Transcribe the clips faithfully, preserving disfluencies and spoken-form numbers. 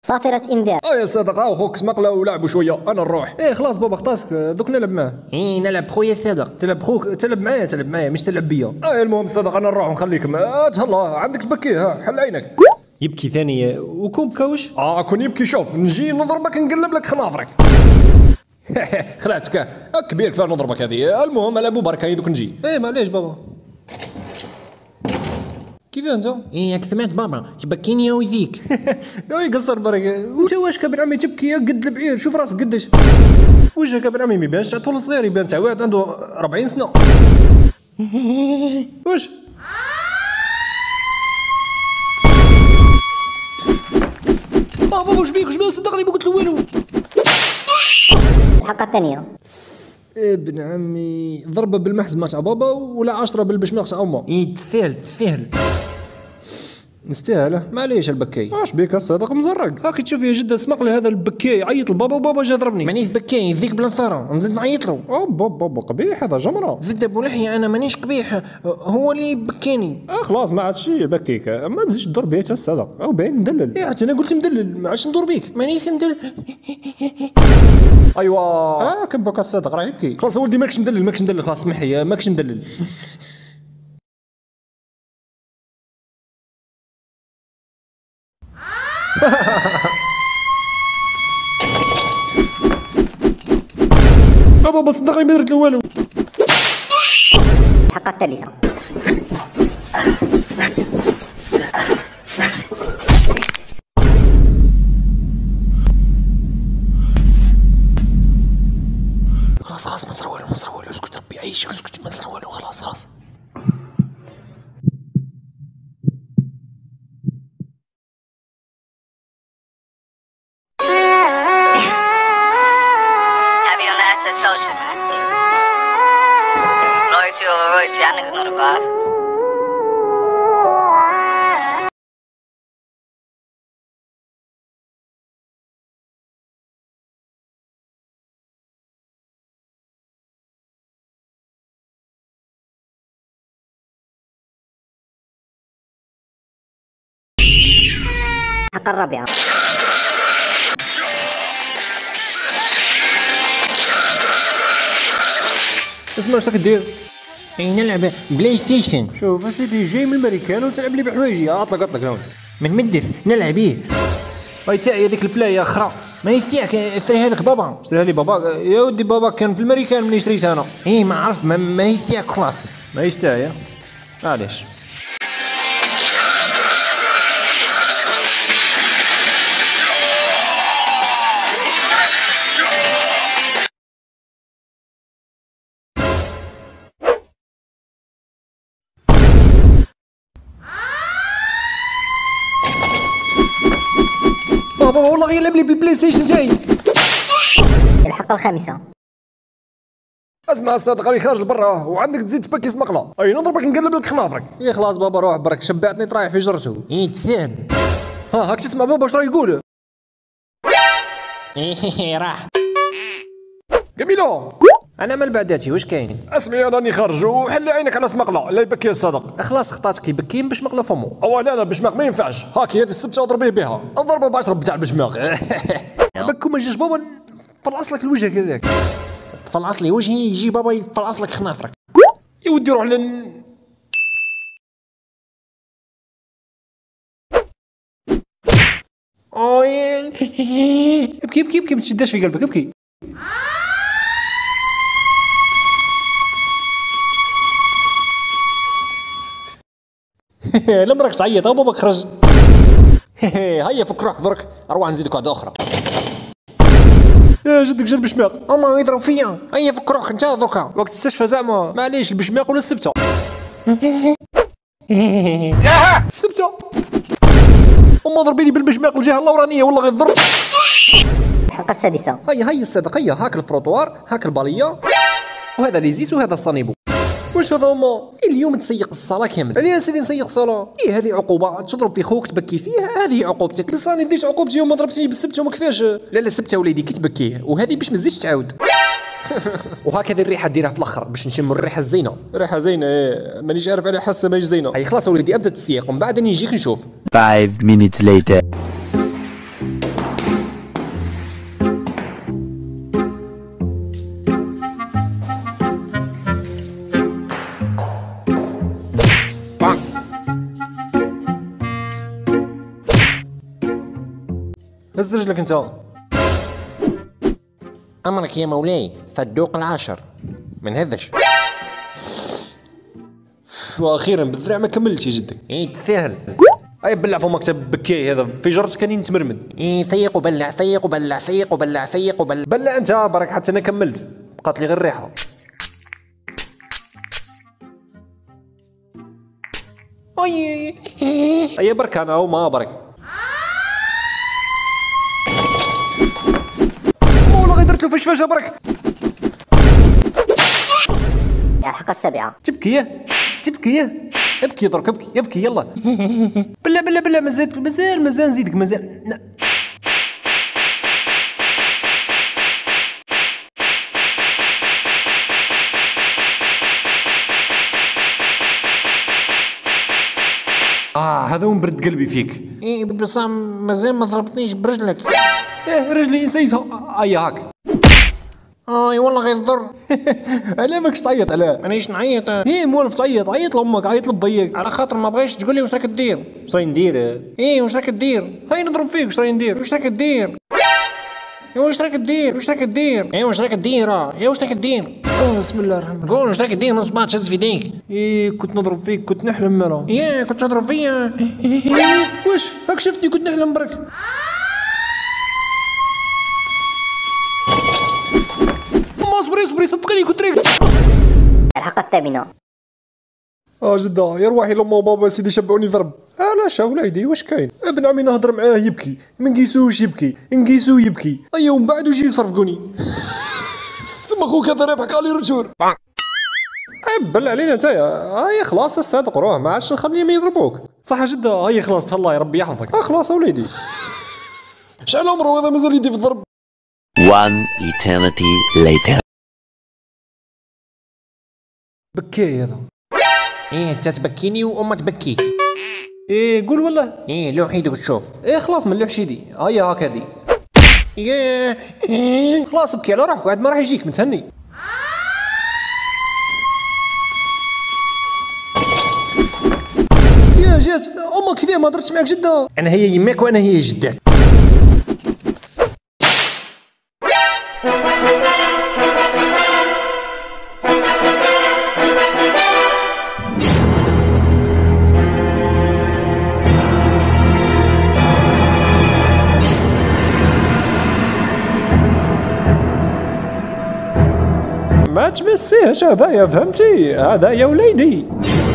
صافرة انذار. اه يا صادق، ها خوك مقله ولعبوا شويه، انا نروح. ايه خلاص بابا خطاسك، دوك نلعب معاه. ايه نلعب خويا صادق. تلعب خوك، تلعب معايا تلعب معايا مش تلعب بيا. اه المهم صادق انا نروح ونخليكم. آه تهلا عندك تبكيه، ها حل عينك. يبكي ثاني وكون بكاوش. اه كون يبكي شوف نجي نضربك نقلب لك خنافرك. خلعتك اه كبير كفايه نضربك هذه. المهم على ابو بركه دوك نجي. ايه معليش بابا. كيف انت؟ ايه ياك سمعت بابا يبكيني يا ويزيك. يا يقصر بركه، وانت واش كابن عمي تبكي قد البعير؟ شوف راسك قداش وجهك كابن عمي ما يبانش تاع طول صغير، يبان تاع واحد عنده أربعين سنه. واش اه بابا واش بيك واش بيك صدقني ما قلت له والو. الحلقة الثانية. ابن عمي ضربه بالمحزمه تاع بابا ولا عشرة بالبشماق تاع امه. ايه تسهل تسهل نستاهله معليش البكاي. واش بيك الصادق مزرق؟ هاكي تشوف يا جده اسمق لي هذا البكاي عيط لبابا وبابا جا ضربني. مانيش بكاي يزيك بلانصاره نزيد نعيط له. او بابا بابا قبيح هذا جمره. زد ابو لحيه انا مانيش قبيح، هو اللي بكاني. اه خلاص ما عادش يبكيك، ما تزيدش تدور بيا تا الصادق، او باين مدلل. ايه حتى انا قلت مدلل ما عادش ندور بيك. مانيش مدل. ايوا اه كبك الصادق راه يبكي. خلاص ولدي ماكش مدلل ماكش مدلل خلاص سمح لي ماكش مدلل. بابا بس صدقني ما درت له والو. الحلقة الثالثة. خلاص خلاص ما صار والو ما صار والو، اسكت ربي عيش اسكت ما صار والو خلاص خلاص. Y'all niggas know the vibes. الحلقة الرابعة. اسمع واش راك دير؟ ايه نلعب بلاي ستيشن. شوف اسيدي جاي من الامريكان وتلعب لي بحوايجي. اطلق اطلق هون من مدث نلعب ايه. هاي تاعي هذيك البلاي اخرى. ما يستيعك اشتريها لك بابا. اشتريها لي بابا يا ودي. بابا كان في الامريكان ملي شريتها انا. ايه ما عرفت ما, ما يستيعك خلاص. ما يستاهل معليش. بابا والله غير لعب لي بالبلاي ستيشن تاعي. الحلقة الخامسة. اسمع الصادق راني خارج برا وعندك تزيد تبكي سمقله. اي نضربك نقلب لك خنافرك. ايه خلاص بابا روح برك شبعتني طرايح في جرته. ايه تسهل. ها هاك تسمع بابا واش راه يقول. ايه راح جميلة. انا مال بعداتي واش كاين؟ اسمعي راني خارج وحل عينك على سمقله لا يبكي الصادق. خلاص خطاتك يبكين باش مقله فمو. او لا لا بشماغ ما ينفعش. هاكي هذه السبته اضربيه بها اضربه بعشرة بتاع البشماغ. بكو ما جاش بابا فلعص لك الوجه كذاك. تفلعص لي وجهي يجي بابا يفلعص لك خنافرك. يا ودي روح لن اوين. ابكي ابكي ابكي ما تشداش في قلبك ابكي. لمرك تعيط باباك خرج. هيا فك روحك درك اروح نزيدك واحده اخرى. يا جدك جا البشماق. اما يضرب فيا. هيا فك روحك انت دوكا وقت السشفه زعما معليش البشماق ولا السبته. السبته وما ضربيني بالبشماق الجهه اللورانيه والله غير ضرب. الحلقة السادسة. هيا هيا الصدق هيا هاك الفروطوار هاك الباليه وهذا ليزيس وهذا الصانيبو. واش هذا هما؟ اليوم تسيق الصلاه كامل. علاه سيدي نسيق الصلاه؟ ايه هذه عقوبه تضرب في خوك تبكي فيه هذه عقوبتك. بس راني ديت عقوبتي وما ضربتني بالسبته وما كفاش. لا لا السبته وليدي كي تبكيه وهذه باش ما تزيدش تعاود. وهكذا الريحه ديرها في الاخر باش نشم الريحه الزينه. ريحه زينه ايه مانيش عارف على حاسه ماهيش زينه. هاي خلاص وليدي ابدا تسيق ومن بعد نجيك نشوف. five minutes later هز رجلك انت. أمرك يا مولاي، صدوق العاشر ما نهذش. واخيرا بالذراع ما كملتش يا جدك. إيه تسهل. اي بلع فمك تاع بكاي هذا في جرتك كان يتمرمد. إيه سيق وبلع سيق وبلع سيق وبلع سيق وبلع. بلع انت برك حتى انا كملت، بقات لي غير الريحه. أي اي برك انا وما برك. والله غير درت له في الشفاشه برك. الحلقة السابعة. تبكي تبكي ابكي درك ابكي ابكي يلا. بلا بلا بلا مازال مازال مازال نزيدك مازال. اه هذا هو برد قلبي فيك. إيه بصح مازال ما ضربتنيش برجلك. ايه رجلي نسيتها. اي هاك. اي والله غير ضر. علاه ماكش تعيط علاه؟ مانيش نعيط ايه موالف تعيط، عيط لامك عيط لبيك. على خاطر ما بغيتش تقول لي واش راك دير. واش راهي ندير؟ ايه واش راك دير. هاي نضرب فيك واش راهي ندير؟ واش راك دير. ايه واش راك دير واش راك دير. ايه واش راك دير. ايه واش راك دير. اه بسم الله الرحمن الرحيم. قول واش راك دير. نص بعض شز في يديك. ايه كنت نضرب فيك كنت نحلم انا. ايه كنت تضرب فيا. واش هاك شفتني كنت نحلم برك. ما اصبري اصبري صدقيني كنت ريق. الحلقة الثامنة. اه جدة يا روحي لما وبابا سيدي شبعوني ضرب. علاش وليدي واش كاين؟ ابن عمي نهضر معاه يبكي، ما نقيسوش يبكي، نقيسو يبكي، ايا ومن بعد وجي يصرفقوني. سما خوك هذا رابحك علي رجور. اي بل علينا نتايا. هاي خلاص الصادق روح ما عادش نخليهم يضربوك. صح جدة هاي خلاص الله يا ربي يحفظك. اه خلاص وليدي. شحال عمره هذا مازال يدي في الضرب. One eternity later. بكاي هذا. ايه انت تبكيني وامه تبكيك. ايه قول والله. ايه لوح يدك تشوف. ايه خلاص من لوحش يدي. هيا هكذا. ايه خلاص بكي على روحك وعد ما راح يجيك متهني. يا جات امك كذا ما درتش معك جدة. انا هي يماك وانا هي جدك. ما تمسيهش هذايا فهمتي؟ هذا يا وليدي.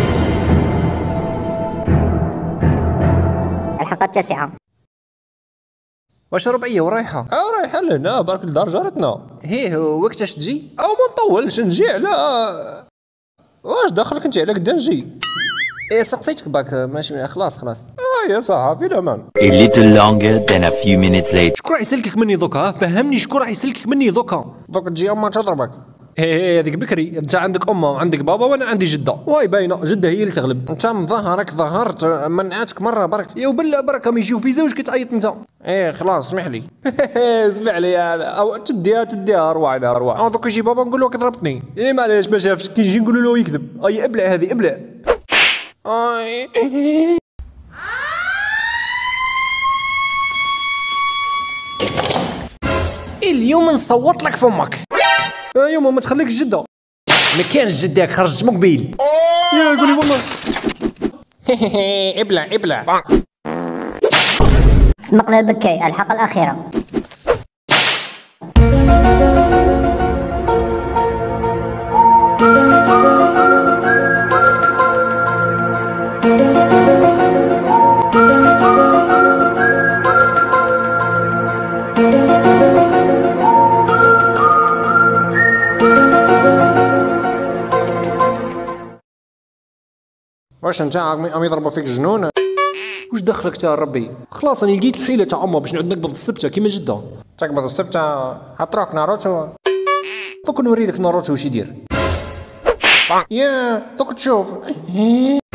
الحلقة التاسعة. واش ربعية ورايحة؟ اه رايحة لهنا برك لدار جارتنا. هيه وقتاش تجي؟ او ما نطولش نجي على واش دخلك انت على قدا نجي؟ ايه سقسيتك باك ماشي خلاص خلاص. اه يا صحافي الامان. A little longer than a few minutes later. شكون راح يسلكك مني دوكا؟ فهمني شكون راح يسلكك مني دوكا؟ دوك تجي امك تضربك. ايه هذيك بكري انت عندك امه وعندك بابا وانا عندي جده، واي باينه جده هي اللي تغلب. انت مظهرك ظهرت منعتك مره برك. يا وبلا برك راهم يجيو في زوج كتعيط انت. ايه خلاص اسمح لي. اسمع لي هذا او تديها تديها ارواحنا ارواح. او دوك يجي بابا نقول له ضربتني. ايه معليش ما شافش كي نجي نقول له يكذب. اي ابلع هذه ابلع. اي اليوم نصوت لك فمك. ايوا ما تخليكش جده. ما كانش جداك خرجت مقبيل. يا قولي ماما. ابلع ابلع. سمقنا البكاي. الحلقة الأخيرة. واش انت عم يضربوا فيك جنون؟ واش دخلك تا ربي؟ خلاص انا لقيت الحيله تاع امه باش نعود نقبض السبته كيما جده. تقبض السبته حطروك ناروتو. دوك نوريلك ناروتو واش يدير. يا دوك تشوف.